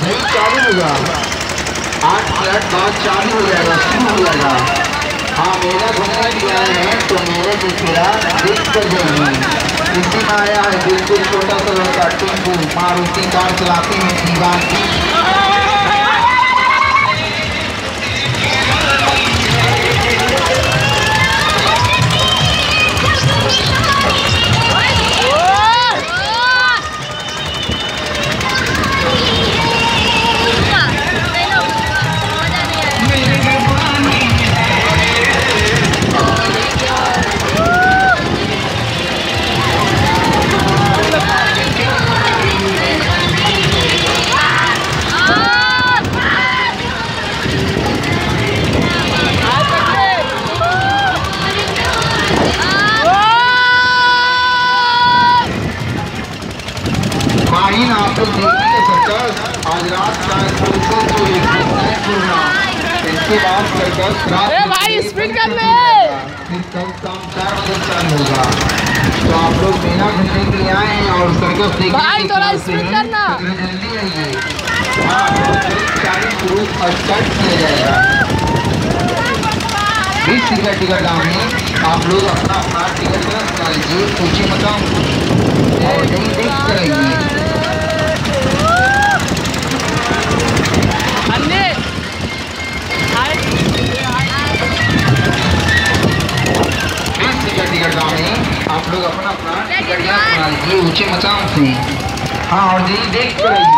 नहीं चालू होगा, 8 मिनट बाद चालू हो जाएगा, शुरू हो जाएगा। हाँ मेला घूमने भी आए हैं तो मेरे की फिरा देख कर जाइए। इसी में आया है बिल्कुल छोटा सा लड़का टिंकू, मारुति कार चलाते हैं दीवार की। आप लोग देखिए सर्कस आज रात इसके बाद सर्कस भाई स्पीड कर ले, फिर कल शाम 4 बजे चालू होगा। तो आप लोग मेला घूमने के लिए आए हैं और सर्कस देखने भाई थोड़ा स्पीड करना, जल्दी आइए। हाँ 40 शुरू स्टार्ट किया जाएगा। 20 टिकट दाम में आप लोग अपना टिकट करा लीजिए, ऊँचे मकाम और यही देख कर आइए। आप लोग अपना टिकट बना लीजिए ऊंचे मकाम से। हाँ और यही देख कर